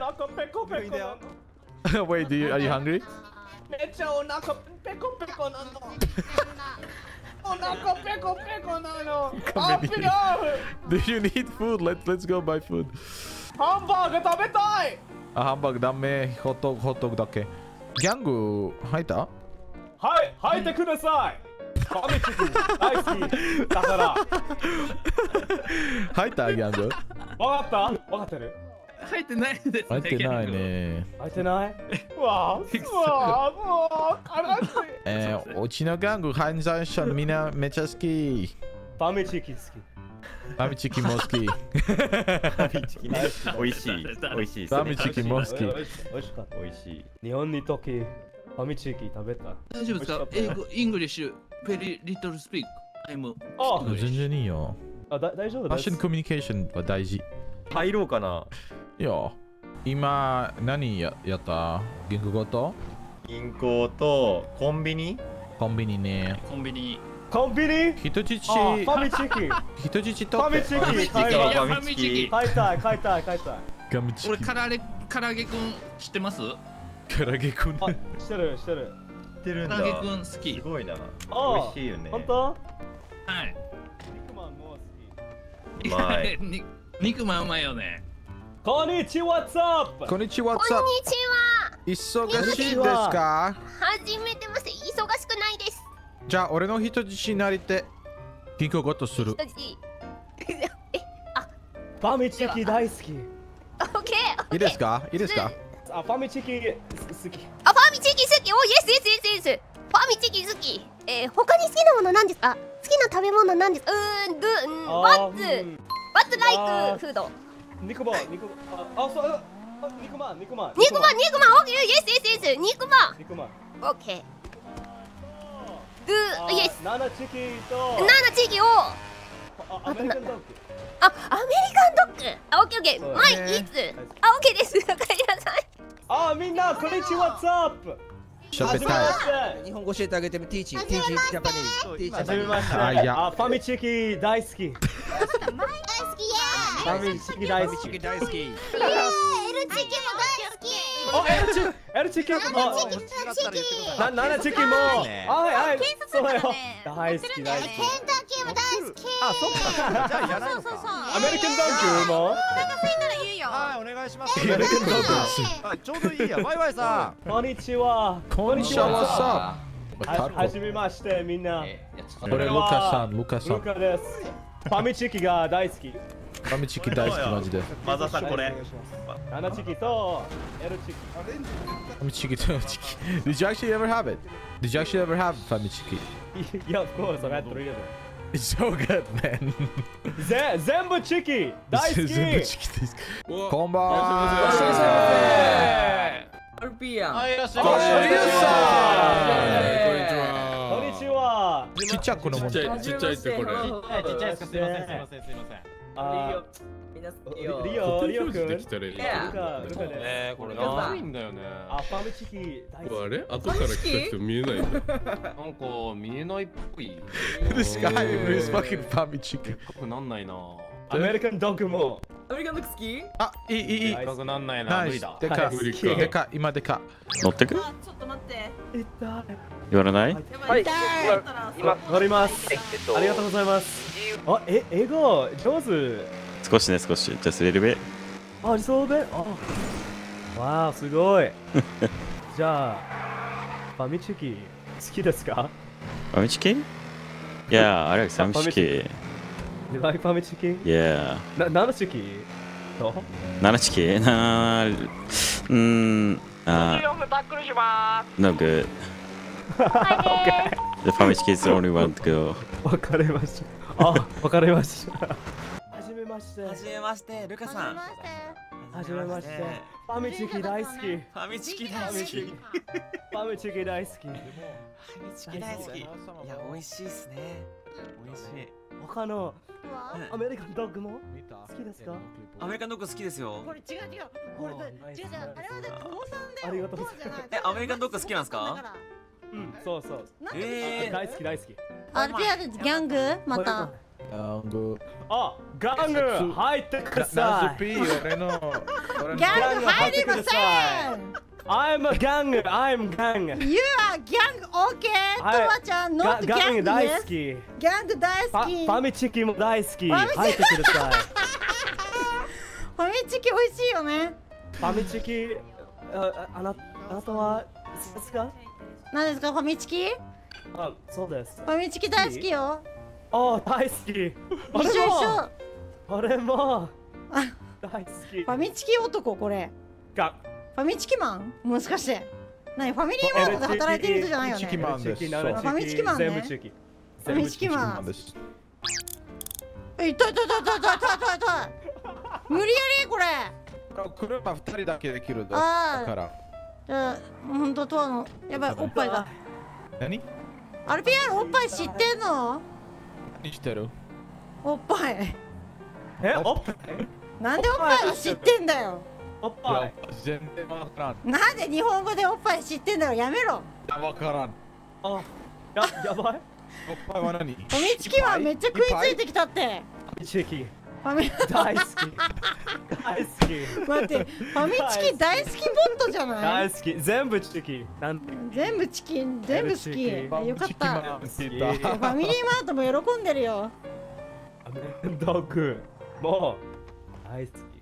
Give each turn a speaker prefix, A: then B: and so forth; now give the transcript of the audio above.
A: 腹ペコペコなの。
B: Wait, are you hungry?
A: めっちゃお腹ペコペコなの。お腹ペコペコなの。あ、違う。
B: Do you need food? Let's go buy food.
A: ハンバーグ食べたい。
B: あ、ハンバーグダメ。ホットドッグだけ。ギャング入った？
A: はい、入ってください。ファミチキ大好きだから。
B: 入ったギャング？
A: わかった？わかってる？
C: 入ってないですね。
B: 入ってないね。
A: 入ってない？うわぁ、もう悲しい。
B: うちのギャング犯罪者みんなめっちゃ好き。
A: ファミチキ好き。
B: ファミチキも好き。
D: ファミチキね。美味しい。美味しい。
B: ファミチキも好き。
A: 美味しかった。
D: 美味しい。
A: 日本に時ファミチキ食べた。
C: 大丈夫ですか？英語、イングリッシュ、ペリリトルスピーク。
A: あ、
B: 全然いいよ。
A: あ、大丈夫です。
B: ファッションコミュニケーションは大事。
D: 入ろうかな。
B: いや、今何やった銀行ごと？
D: 銀行とコンビニ？
B: コンビニね。
C: コンビニ。
A: コンビニ？
B: 人質。
A: ファミチキ。
B: 人質と。
A: ファミチキ。
C: ファミチキ。
A: 買いたい。
B: ガムチキ。
C: 俺唐揚げくん知ってます？
B: 唐揚げくん。
A: あ、してる。
D: 知ってるんだ。
C: 唐揚げくん好き。
D: すごいな。美味しいよね。
C: はい。
A: 本当？肉まんも好き。
D: うまい。
C: 肉まんうまいよね。
A: こんにちは、WhatsApp。
B: こんにちは。
E: こんにちは。
B: 忙しいですか？
E: 初めてます。忙しくないです。
B: じゃあ俺の人質になりて銀行ごとする。
A: ファミチキ大好き。
E: オッケー。
B: いいですか？いいですか？
A: あ、ファミチキ好き。
E: あ、ファミチキ好き。お、イエス。ファミチキ好き。他に好きなものなんですか？好きな食べ物なんですか？What's like food？
A: 肉まん。あ、そう。肉まん。オッケー。イエス。肉まん。
E: オッケー。イエス。
A: ナナチキと。
E: チキを。
A: アメリカンドッグ。
E: あ、アメリカンドッグ。あ、オッケー。マイイーツ。あ、オッケーです。わかりなさい。
A: あ、みんな、こんにちは、WhatsApp。
B: 喋りたい。
F: 日本語教えてあげてもティーチジャパニーズ。
A: はじめまして。あ、ファミチキ大好き。ファミチキ大好き。
F: 大好き。
E: エルチキも大好き。
A: エルチキも。ナナチキも。はい。そうよ。大好き。ケンタッ
E: キーも大好き。
F: あ、そっか。じゃあやらないのか。
A: アメリカンドッグも。
E: お腹空いたら言うよ。
F: はい、お願いします。
A: アメリカンドッグ。
F: ちょうどいいや。バイバイさん。
A: こんにちは。
B: こんにちはさ。
A: はじめましてみんな。
B: これルカさん。
A: ルカです。ファミチキが大好き。
B: ファミチキ大好きマジで。
D: マザさんこれ。
A: ナナチキとエルチキ。
B: ファミチキとチキ。Did you actually ever have it? Did you actually ever have ファミチキ?
A: Yeah, of course. I had three of them.
B: It's so good, man.
A: 全部チキ大好き。
B: 全部チキです。こんばんは。
G: アルピーやん。
A: はいいらっしゃい。こんにちは。
B: ちっちゃくのもん。
G: ちっちゃいってこれ。
A: ちっちゃいですか。すいません。あ、
G: みんな好きよ。
A: リオくん。ルカです。
H: これないんだよね。
A: あ、ファミチキ大好き。
H: あれ後から来た人見えないんだ。なんか見えないっぽい。
B: This guy is fucking ファミチキ。
H: でっかくなんないな。
A: アメリカンドッグも。
G: アメリカンドッグ好き？
B: あ、いい。
H: でっかくなんないな。無理だ。
B: でか、今でか。
I: 乗ってく？
E: ちょっと待って。
I: 言われない？
E: はい。
A: 今乗ります。ありがとうございます。あ、英語上手。
I: 少し。Just a little bit.
A: あ、そうで。わあ、すごい。じゃあ、ファミチキ好きですか？
I: ファミチキ？ Yeah, I like ファミチキ。
A: You like ファミチキ？
I: Yeah.
A: ナナチキ？
I: ナナチキ？No good. The ファミチキ is the only one to go.
A: わかりました。はじめまして。
G: ルカさん。
A: はじめまして。ファミチキ大好き。ファミチキ大好き。
G: いや、美味しいっすね。美味しい。
A: 他のアメリカンドッグも好きですか？
G: アメリカンドッグ好きですよ。
E: これ違う。これ違う。あれはね、父さんだよ。
A: ありがとうございます。
G: アメリカンドッグ好きなんですか？
A: うん、そう。大好き。
E: アルピアのギャングまた。
A: あ、ガング入ってください。
B: ピー、俺の。
J: ギャング入りません。
A: I'm a gang, I'm gang.
J: You are gang, okay? トワちゃん、not
A: ガン
J: gang
A: グ大好
J: です。
A: き。
J: ギャング大好き。
A: ファミチキも大好き。
J: ファミチキ
A: 入ってください。
J: ファミチキ美味しいよね。
A: ファミチキ、あなたは好きですか？
J: 何ですか、ファミチキ？
A: あ、そうです。
J: ファミチキ大好きよ。
A: あ、大好き。
J: 一緒。
A: 俺も
J: あ、
A: 大好き。
J: ファミチキ男これ。ファミチキマン？もしかして。何ファミリーマートで働いてる人じゃないよね。
B: ファミチキマンです。
J: ファミチキマンね。
A: 全部チキ。
J: ファミチキマン。
B: です。
J: 痛い痛い痛い痛い痛い痛い痛い。無理やりこれ。
B: 車2人だけできるだから。
J: じゃあ本当とやばいおっぱいが。
B: 何？
J: アルピアのおっぱい知ってんの？
B: 何知ってる？
J: おっぱい。
A: おっぱい？
J: なんでおっぱいを知ってんだよ。
A: おっぱい。
B: 全然わからん。
J: なんで日本語でおっぱい知ってんだよ。やめろ。
B: わからん。
A: あ、やばい。
B: おっぱいは何？
J: ファミチキはめっちゃ食いついてきたって。
A: ファミチキ。
J: 大好き。
A: 大好き。
J: 待って、ファミチキ大好きボットじゃない？
A: 大好き。全部チキ。
J: 全部チキン、全部好き。よかった。ファミリーマートも喜んでるよ。
A: ドッグ。もう大好き。